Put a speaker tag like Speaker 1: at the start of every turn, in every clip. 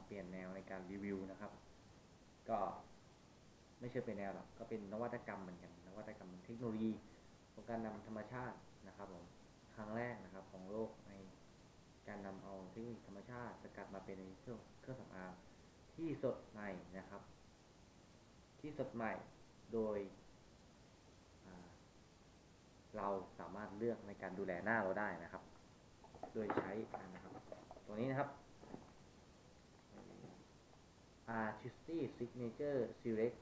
Speaker 1: เปลี่ยนแนวในการรีวิวนะครับก็ไม่ใช่เป็นแนวหรอกก็เป็นนวัตกรรมเหมือนกันนวัตกรรมเทคโนโลยีของการนำธรรมชาตินะครับผมครั้งแรกนะครับของโลกในการนำเอาเทคโนโลยีธรรมชาติสกัดมาเป็นในเครื่องสำอางที่สดใหม่นะครับที่สดใหม่โดยเราสามารถเลือกในการดูแลหน้าเราได้นะครับโดยใช้นะครับตัวนี้นะครับ Artisty Signature Select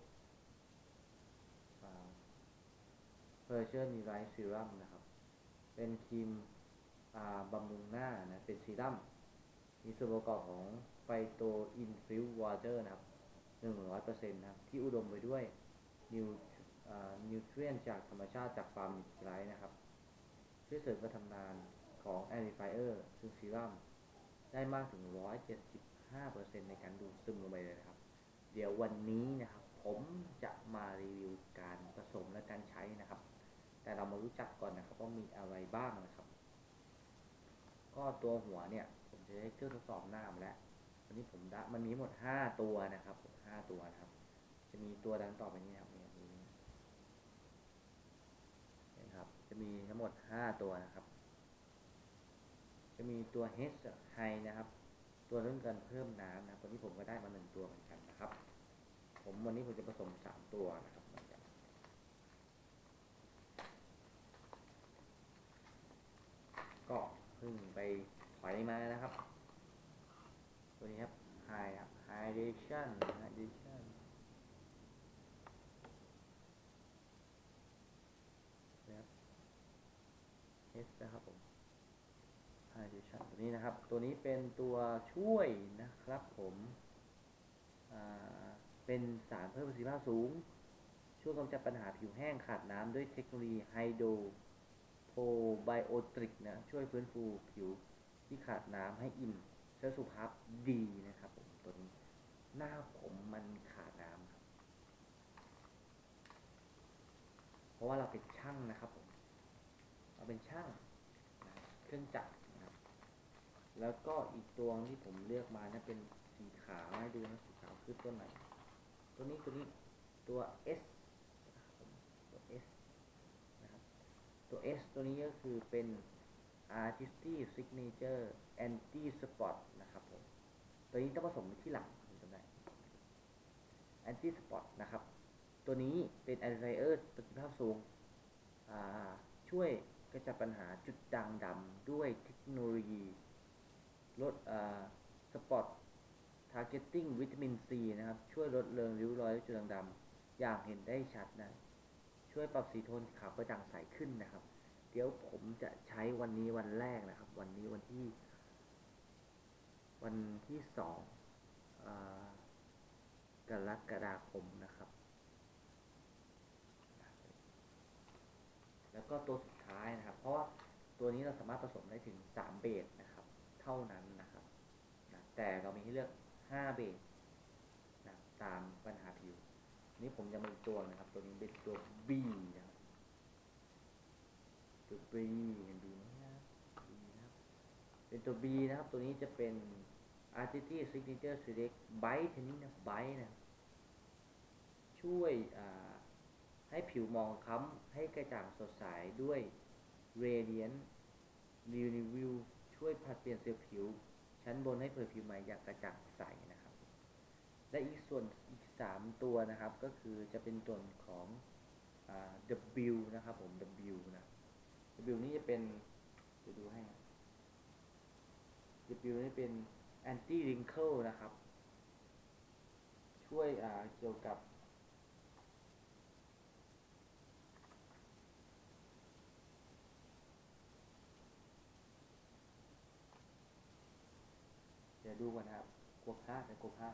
Speaker 1: Persian Light Serum นะครับเป็นครีมบำรุงหน้านะเป็นซีรั่มมีส่วนประกอบของไฟโตอินฟิววอเตอร์นะครับ100%นะครับที่อุดมไปด้วยนิวทรีนจากธรรมชาติจากฟาร์มนิไลท์นะครับช่วยเสริมการทำงานของแอมพลิฟายเออร์ซึ่งซีรั่มได้มากถึง175%ในการดูดซึมลงไปเลยนะครับเดี๋ยววันนี้นะครับผมจะมารีวิวการผสมและการใช้นะครับแต่เรามารู้จักก่อนนะครับว่ามีอะไรบ้างนะครับก็ตัวหัวเนี่ยผมจะได้เครื่องทดสอบหน้ามาแล้ววันนี้ผมได้มันมีหมด5ตัวนะครับ5ตัวนะครับจะมีตัวดังต่อไปนี้นะครับนะครับจะมีทั้งหมด5ตัวนะครับจะมีตัว H High นะครับตัวเรื่องการเพิ่มน้ำนะวันนี้ผมก็ได้มา1ตัวเหมือนกันนะครับวันนี้ผมจะผสม3ตัวนะครับก็เพิ่งไปถอยมานะครับตัวนี้ครับ Hydration นะครับH นะครับผม Hydration ตัวนี้นะครับตัวนี้เป็นตัวช่วยนะครับผมเป็นสารเพิ่มประสิทธิภาพสูงช่วยกำจัดปัญหาผิวแห้งขาดน้ำด้วยเทคโนโลยีไฮโดรโปรไบโอติกนะช่วยฟื้นฟูผิวที่ขาดน้ำให้อิ่มเพื่อสุขภาพดีนะครับผมตัวนี้หน้าผมมันขาดน้ำครับเพราะว่าเราเป็นช่างนะครับผมเราเป็นช่างเครื่องจักรนะครับแล้วก็อีกตัวที่ผมเลือกมาเนี่ยเป็นสีขาวให้ดูนะสีขาวคือตัวไหนตัวนี้ตัว S ตัว S นะครับตัว S ตัวนี้ก็คือเป็น Artisty Signature Anti Spot นะครับผมตัวนี้ต้องผสมที่หลังจำได้ Anti Spot นะครับตัวนี้เป็น Anti-Barrier ประสิทธิภาพสูงช่วยกระจัดปัญหาจุดด่างดำด้วยเทคโนโลยีลดสปอตทาร์เก็ตติ้งวิตามินซีนะครับช่วยลดเลือนริ้วรอยและจุดด่างดำอย่างเห็นได้ชัดนะช่วยปรับสีโทนขาวกระจ่างใสขึ้นนะครับเดี๋ยวผมจะใช้วันนี้วันแรกนะครับวันนี้วันที่2กรกฎาคมนะครับแล้วก็ตัวสุดท้ายนะครับเพราะว่าตัวนี้เราสามารถผสมได้ถึง3เบสนะครับเท่านั้นนะครับแต่เรามีให้เลือก5เบสนะตามปัญหาผิวนี้ผมจะมาอีกตัวนะครับตัวนี้เป็นตัว B นะครับตัว B เห็นดีไหมครับ B นะครับเป็นตัว B นะครับตัวนี้จะเป็น Artisty Signature Select Bite ทีนี้นะ Bite นะช่วยให้ผิวมองค้ำให้กระจ่างสดใสด้วย Radiant Renew ช่วยผลัดเปลี่ยนเซลล์ผิวชั้นบนให้เผยผิวใหม่อย่างกระจ่างใสนะครับและอีก3ตัวนะครับก็คือจะเป็นส่วนของ W นะครับผม W นะ W นี่จะเป็นจะดูให้ W นี่เป็น anti wrinkle นะครับช่วยเกี่ยวกับเดี๋ยวดูก่อนนะครับกลัวพลาด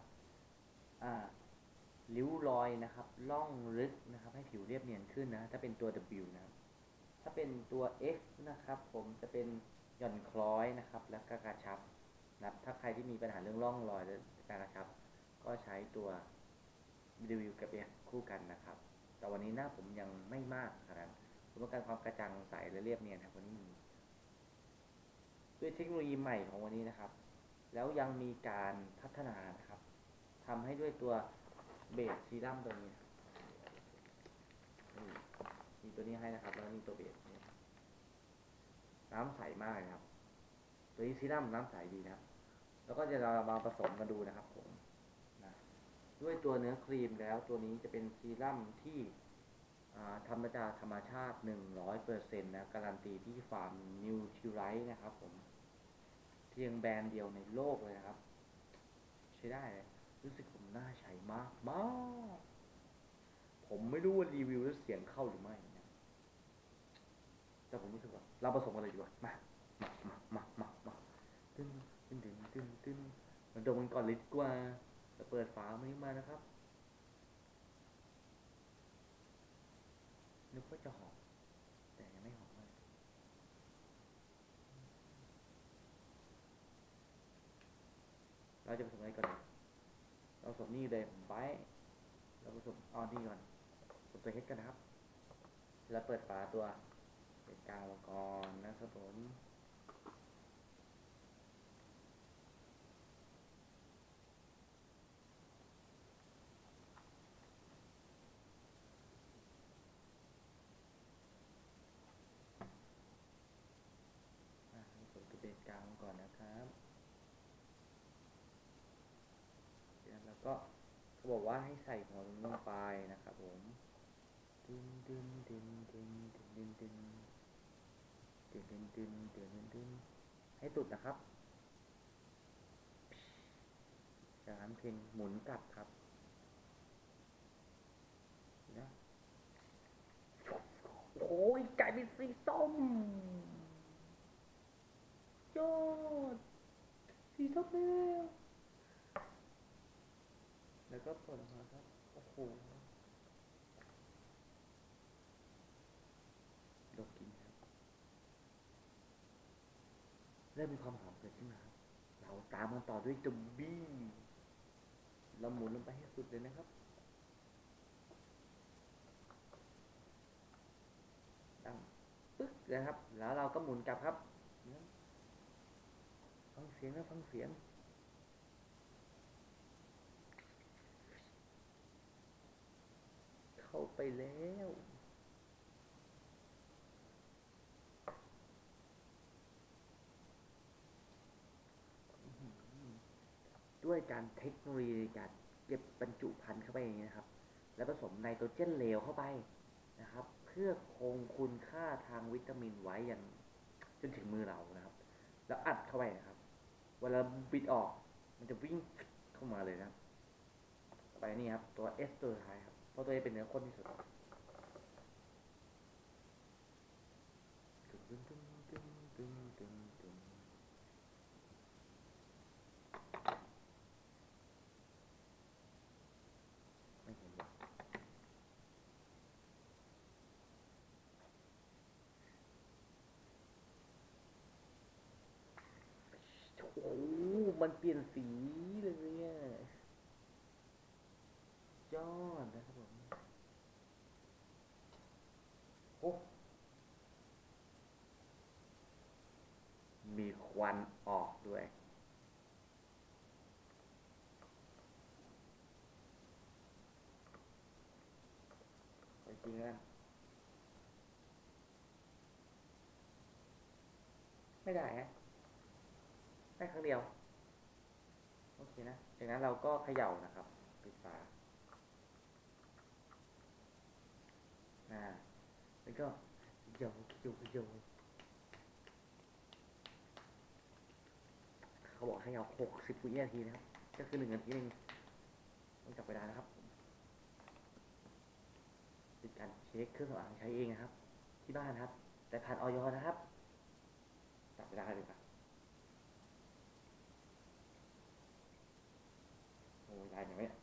Speaker 1: ริ้วรอยนะครับล่องลึกนะครับให้ผิวเรียบเนียนขึ้นนะถ้าเป็นตัว W นะครับถ้าเป็นตัว X นะครับผมจะเป็นหย่อนคล้อยนะครับและกระชับนะถ้าใครที่มีปัญหาเรื่องร่องรอยและการกระชับก็ใช้ตัว W กับ X คู่กันนะครับแต่วันนี้หน้าผมยังไม่มากขนาดผมต้องการความกระจ่างใสและเรียบเนียนครับวันนี้มีด้วยเทคโนโลยีใหม่ของวันนี้นะครับแล้วยังมีการพัฒนานะครับทำให้ด้วยตัวเบสซีรั่มตัวนี้มีตัวนี้ให้นะครับแล้วมีตัวเบสน้ำใสมากนะครับตัวนี้ซีรั่มน้ำใสดีนะครับแล้วก็จะเรามาผสมกันดูนะครับผมนะด้วยตัวเนื้อครีมแล้วตัวนี้จะเป็นซีรั่มที่ทำมาจากธรรมชาติ 100% นะการันตีที่ฟาร์มนิวทริไรท์นะครับผมเพียงแบรนด์เดียวในโลกเลยนะครับใช้ได้เลยรู้สึกผมน่าใช้มากมากผมไม่รู้ว่ารีวิวแล้วเสียงเข้าหรือไม่นะแต่ผมรู้สึกว่าเราผสมกันเลยดีกว่ามาตึ้นมันดมกันก่อนเลยดีกว่าจะเปิดฝามันมานะครับนึกว่าจะหอมแต่ยังไม่หอมเลยเราจะผสมอะไรก่อนเราผสมนี่เลยไว้เราผสมนี่ก่อนผสมตัวเฮดกันนะครับแล้วเปิดฝาตัวเป็นกาวก่อนนะครับผมผสมตัวเบสกาวก่อนนะครับแล้วก็เขาบอกว่าให้ใส่หัวลงไปนะครับผมดึงดึงดึงดึงดึงดึงดึงดึงดึงดึงดึงดึงให้ตุดนะครับจากนั้นเพียงหมุนกลับครับนะโอ้ยกลายเป็นสีส้มยอดสีส้มแล้วก็เปิดออกมาครับโอ้โหดกกินครับเริ่มมีความหอมเกิดขึ้นมาครับเราตามมันต่อด้วยจุ่มบี้เราหมุนลงไปให้สุดเลยนะครับดังปึ๊กนะครับแล้วเราก็หมุนกลับครับฟังเสียงนะฟังเสียงเข้าไปแล้วด้วยการเทคโนโลยีการเก็บบรรจุภัณฑ์เข้าไปอย่างนี้นะครับแล้วผสมไนโตรเจนเหลวเข้าไปนะครับเพื่อคงคุณค่าทางวิตามินไว้อย่างจนถึงมือเรานะครับแล้วอัดเข้าไปนะครับเวลาบิดออกมันจะวิ่งเข้ามาเลยนะครับไปนี่ครับตัว S ตัวท้ายครับเพราะตัวนี้เป็นเนื้อข้นที่สุดไม่เห็นเลยโอ้มันเปลี่ยนสีเลยเนี่ยยอดนะครับผมโอ้มีควันออกด้วยจริงๆนะไม่ได้ฮะได้ครั้งเดียวโอเคนะจากนั้นเราก็เขย่านะครับปิดฝาแล้วก็โยเขาบอกให้เอา60 วินาทีนะครับก็คือ1 นาทีนึงต้องจับเวลานะครับเป็นการเช็คเครื่องสำอางใช้เองนะครับที่บ้านครับแต่ผ่านออยนะครับจับเวลาเลยครับโอ้ยได้ไหมเนี่ย